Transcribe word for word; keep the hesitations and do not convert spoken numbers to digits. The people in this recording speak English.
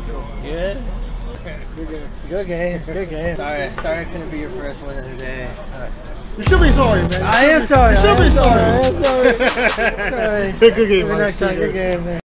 Good? Good game. Good game. Good game. Sorry, sorry I couldn't be your first win of the day. Uh, You should be sorry, man. You I am sorry. You should I be am sorry. sorry. I am sorry. Sorry. Good game, Maybe Mike. next time. Good Good game, man.